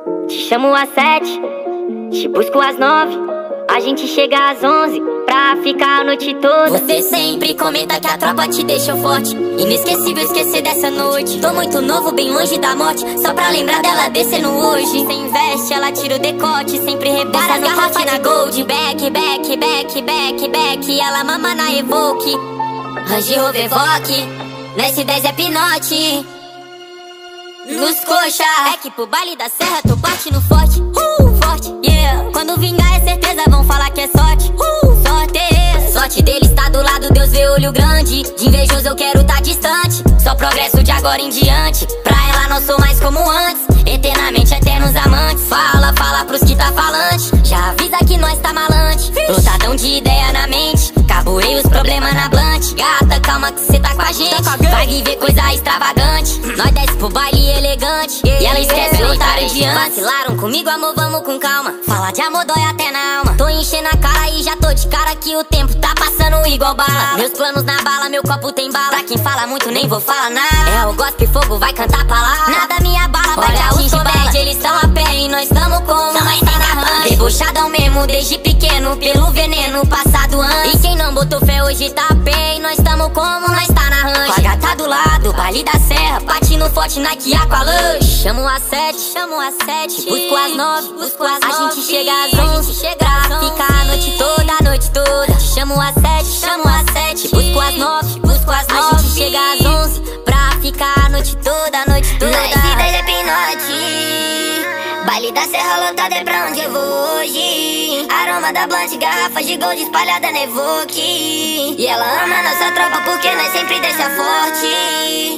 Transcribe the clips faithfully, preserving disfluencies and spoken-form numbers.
Te chamo às sete, te busco às nove, a gente chega às onze pra ficar a noite toda. Você sempre comenta que a tropa te deixou forte. Inesquecível esquecer dessa noite. Tô muito novo, bem longe da morte, só pra lembrar dela descendo hoje. Sem veste, ela tira o decote, sempre repara as garrafas na Gold. Back, back, back, back, back, ela mama na Evoque, Range Rover Evoque, no S dez é pinote. Nos coxa, é que pro baile da serra tô partindo forte. Uh, forte, yeah. Quando vingar é certeza, vão falar que é sorte. Uh, sorte, sorte deles tá do lado, Deus vê olho grande. De invejoso eu quero tá distante, só progresso de agora em diante. Pra ela não sou mais como antes, eternamente eternos amantes. Fala, fala pros que tá falante, já avisa que nós tá malante. Lotadão de ideia na mente, caboei os problemas na blante. Gata, calma que cê tá com a gente, vai viver coisa extravagante. Nós desce pro baile elegante, e ela esquece o otário de antes. Vacilaram comigo, amor, vamos com calma. Falar de amor dói até na alma. Tô enchendo a cara e já tô de cara que o tempo tá passando igual bala. Meus planos na bala, meu copo tem bala. Pra quem fala muito nem vou falar nada. É o gospel, fogo vai cantar palavra. Nada minha bala vai dar os bad. Eles tão a pé e nós tamo como nós tá narrando. Debochadão mesmo desde pequeno, pelo veneno passado antes. E quem não botou fé hoje tá a pé e nós tamo como nós tá narrando. Com a gata do lado, baile da serra, patino forte Nike Aqualush. Chamo às sete, chamo às sete, busco às nove, busco às nove. A gente chega às onze, chega pra ficar a noite toda, a noite toda. Chamo às sete, chamo às sete, busco às nove, busco às nove. A gente chega às onze pra ficar a noite toda, a noite toda. Na S dez é pinote, baile da serra lotada é pra onde eu vou hoje. Aroma da blunt, garrafas de gold espalhada na Evoque. E ela ama nossa tropa porque nós sempre deixa forte,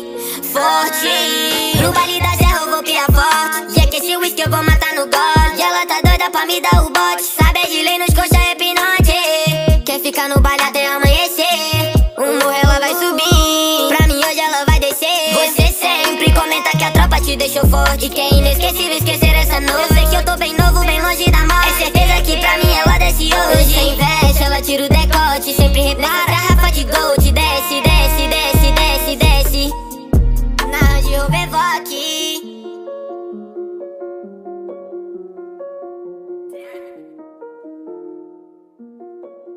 forte. No baile da serra eu vou piar forte, e é que esse whisky eu vou matar no gole. E ela tá doida pra me dar o bote, sabe de lei nos coxa é pinote. Quer ficar no baile até amanhecer, um morro ela vai subir, pra mim hoje ela vai descer. Você sempre comenta que a tropa te deixou forte, quem